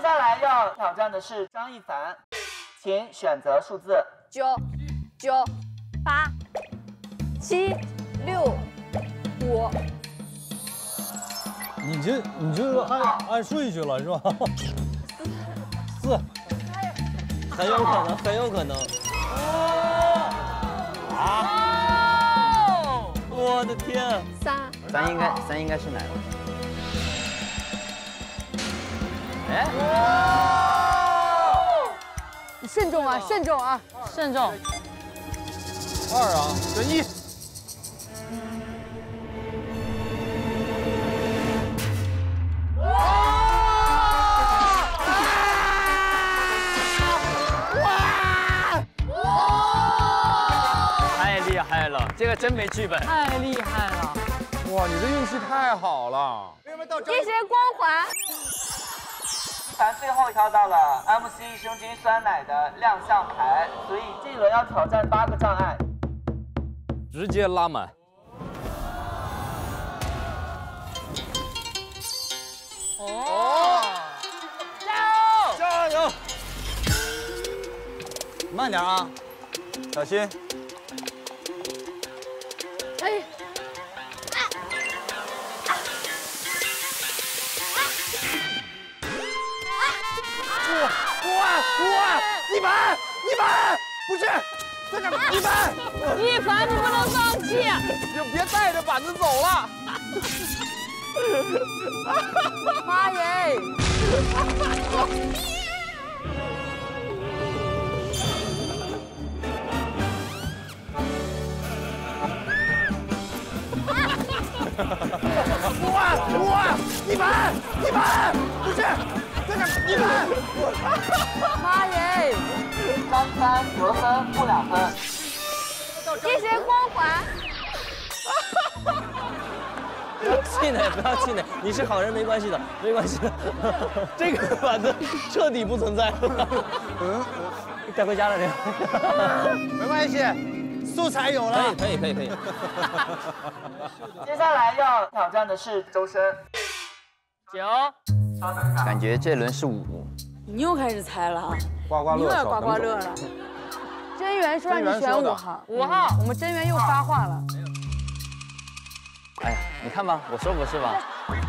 下来要挑战的是张一凡，请选择数字 9、9、8、7、6、5。 你就按顺序了是吧？4， 很有可能，很有可能。我的天 ！3， 咱应该是哪个？哎！ 你慎重啊，慎重啊，慎重。 2啊，选1。 太厉害了，这个真没剧本。 太厉害了！ 哇，你这运气太好了！ 一些光环。 一凡最后挑到了 MC 益生菌酸奶的亮相牌，所以这一轮要挑战8个障碍， 直接拉满。 加油！慢点啊，小心。 哎。 一凡，不是，在这一凡， 一凡，你不能放弃， 就别带着板子走了。 妈耶！ 一凡，不是，在这一凡， 妈耶！ 张三得分负2分， 一些光环。 不要气馁，不要气馁，你是好人，没关系的，没关系的。这个板子彻底不存在了。带回家了这个。 没关系，素材有了。 可以。 接下来要挑战的是周深。9， 感觉这轮是5。 你又开始猜了啊！ 刮刮乐， 有点刮刮乐了。真源说让你选5号，5号，我们真源又发话了。 哎呀，你看吧，我说不是吧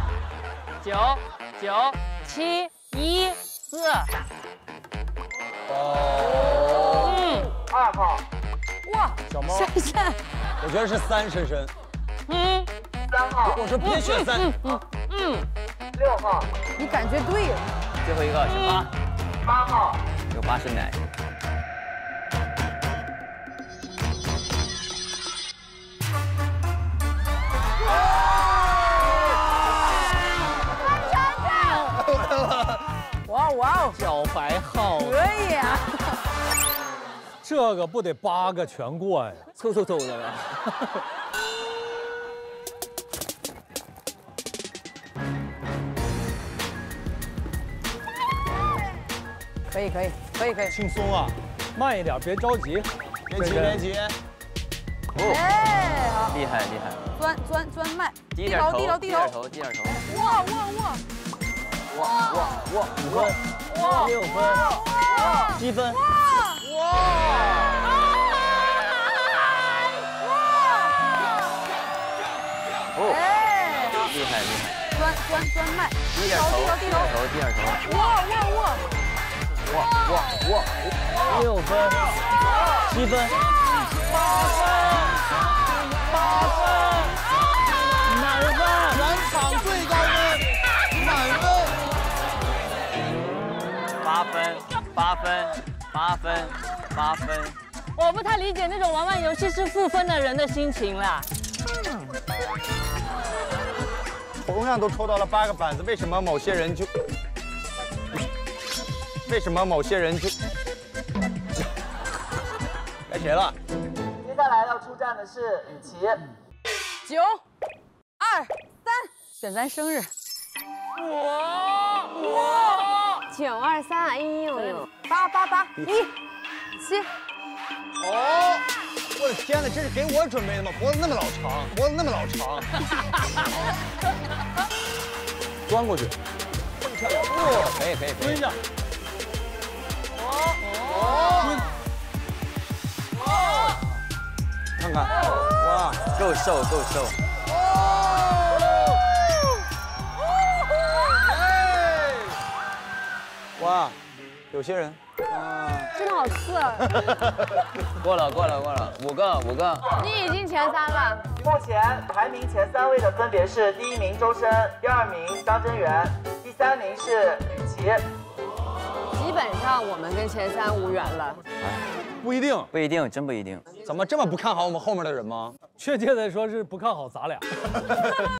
9、9、7、1、4。2号。 哇， 小猫， 珊珊， 我觉得是3，深深。 3号。 我说别选3。 6号。 你感觉对了。 最后一个是 8号。 有8是奶。 哇哦， 小白号可以啊！ 这个不得8个全过呀？ 凑的了。 可以。 轻松啊，慢一点，别着急，别急。 哎，好， 厉害。 钻麦， 低点头。 哇！ 5分，6分，7分。 哎， 厉害。 钻麦， 低点头。 6分，7分。 8分，满分，全场最高分，满分。 8分。 我不太理解那种玩游戏是负分的人的心情啦。 同样都抽到了8个板子，为什么某些人就？该谁了？ 接下来要出战的是雨琦。 9、2、3，选咱生日。 9231166888117。 哦，我的天哪，这是给我准备的吗？脖子那么老长，钻过去，这么漂亮，哇！ 可以。 蹲下。 看看，哇，够瘦。哇，有些人， 真的好刺。 过了，5个。 你已经前3了。 目前排名前3位的分别是第1名周深，第2名张真源，第3名是雨琦。 基本上我们跟前3无缘了。 不一定， 真不一定。 怎么这么不看好我们后面的人吗？ 确切的说是不看好咱俩。